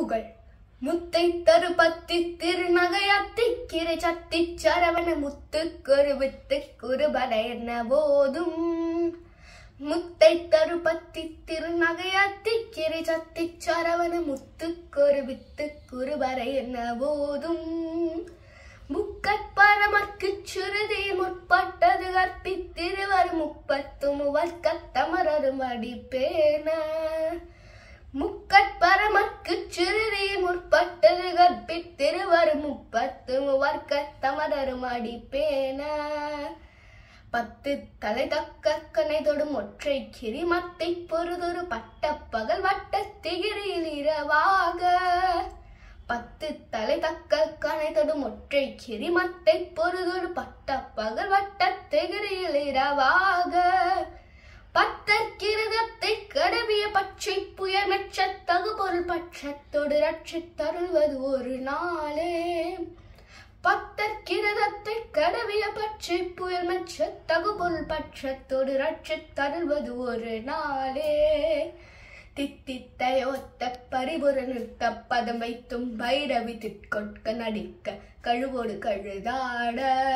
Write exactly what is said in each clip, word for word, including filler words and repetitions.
புகழ் முத்தை தருபத்தி திருநகையத்தி கிரை சத்தி சரவண முத்து குருவித்து குருபடை என்ன போதும் முத்தை தருபத்தி திருநகையத்தி கிரை சத்தி சரவண முத்து குருவித்து குருபடை என்ன போதும் முக்கட்பரமற்கு சுருதி முற்பட்டது கற்பி திருவர் முப்பத்து முவர்க்கத்தமரரும் அடிப்பேன முக்கட்பரமற்கு சுருதி முற்பட்டது கற்பி திருவர் முப்பத்து முவர்க்கத்தமரரும் அடிப்பேன பத்து தலை தக்க கனை தொடும் ஒற்றை கிரிமத்தை பொறுதொரு பட்ட பகல் வட்ட திகிரியில் இரவாக பத்து தலை தக்க கனை தொடும் ஒற்றை கிரிமத்தை பொறுதொரு பட்ட பகல் வட்ட திகிரியில் இரவாக பத்தற்கிருதத்தை கடவிய பச்சை புயல் மெச்ச தகு பொருள் பட்சத்தோடு ரட்சித் தருள்வது ஒரு நாளே பத்தற்கிருதத்தை கடவிய பச்சை புயல் மெச்ச தகு பொருள் பட்சத்தோடு ரட்சித் தருள்வது ஒரு நாளே தித்தித்தையொத்த பரிபுர நிறுத்த பதம் வைத்தும் பைரவி திட்கொட்க நடிக்க கழுவோடு கழுதாட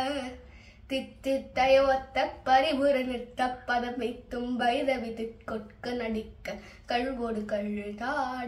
தித்தித்தையொத்த பரிபுர நிறுத்த பதம் வைத்தும் பைரவி திட்கொட்க நடிக்க கழுவோடு கழுதாட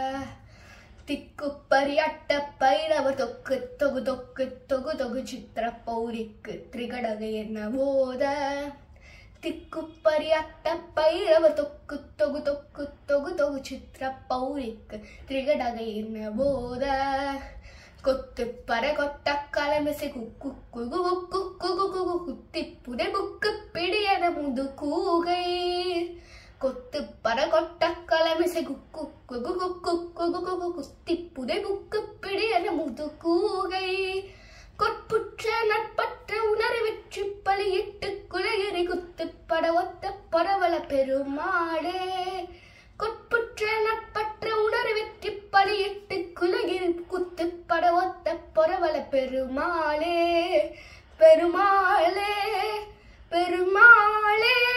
திக்கு பரியட்ட பைரவ தொக்கு தொகு தொக்கு தொகு தொகு சித்திர பௌரிக்கு திரிகடகை என்ன போத திக்கு பரியட்ட பைரவ தொக்கு தொகு தொக்கு தொகு தொகு சித்திர பௌரிக்கு திரிகடகை என்ன போத கொத்து பர கொட்ட கலமிசை குக்கு குகு குக்கு குகு குகு குத்தி புதை புக்கு பிடியன முது கூகை கொத்து பர கொட்ட கலமிசை குக்கு குகு குக்கு குகு குகு குத்தி புதை புக்கு பிடியன முது கூகை கொட்புற்ற நட்பற்ற உணரை வெற்றி பலியிட்டு குலகிரி குத்து பட ஒத்த பரவல பெருமாளே கொட்புற்ற நட்பற்ற உணரை வெற்றி பலியிட்டு குலகிரி குத்து பட ஒத்த பரவல பெருமாளே பெருமாளே பெருமாளே